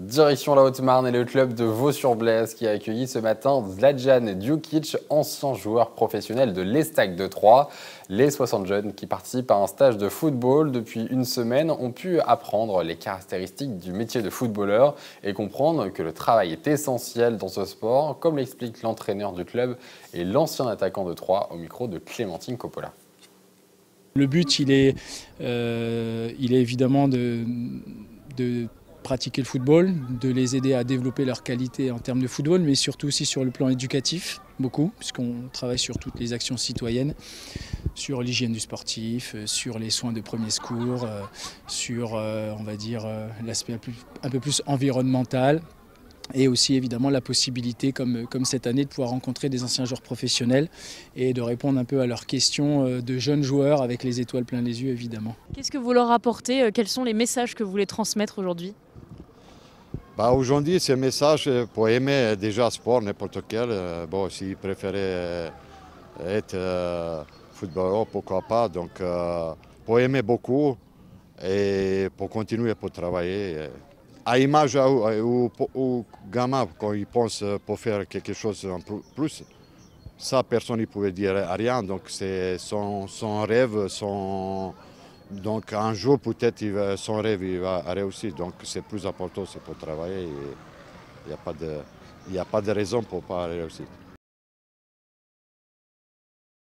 Direction la Haute-Marne et le club de Vaux-sur-Blaise qui a accueilli ce matin Zladjan Djukic, ancien joueur professionnel de l'Estac de Troyes. Les 60 jeunes qui participent à un stage de football depuis une semaine ont pu apprendre les caractéristiques du métier de footballeur et comprendre que le travail est essentiel dans ce sport, comme l'explique l'entraîneur du club et l'ancien attaquant de Troyes au micro de Clémentine Coppola. Le but, il est évidemment de pratiquer le football, de les aider à développer leur qualité en termes de football, mais surtout aussi sur le plan éducatif, beaucoup, puisqu'on travaille sur toutes les actions citoyennes, sur l'hygiène du sportif, sur les soins de premier secours, sur, on va dire, l'aspect un peu plus environnemental. Et aussi évidemment la possibilité, comme cette année, de pouvoir rencontrer des anciens joueurs professionnels et de répondre un peu à leurs questions de jeunes joueurs avec les étoiles plein les yeux évidemment. Qu'est-ce que vous leur apportez? Quels sont les messages que vous voulez transmettre aujourd'hui? Aujourd'hui, c'est un message pour aimer déjà le sport, n'importe quel. S'ils préféraient être footballeur, pourquoi pas. Donc, pour aimer beaucoup et pour continuer pour travailler. À l'image aux gamins, quand ils pensent pour faire quelque chose en plus, ça, personne ne pouvait dire rien. Donc, c'est son rêve, donc un jour peut-être son rêve il va réussir. Donc c'est plus important, c'est pour travailler. Il n'y a pas de raison pour ne pas réussir.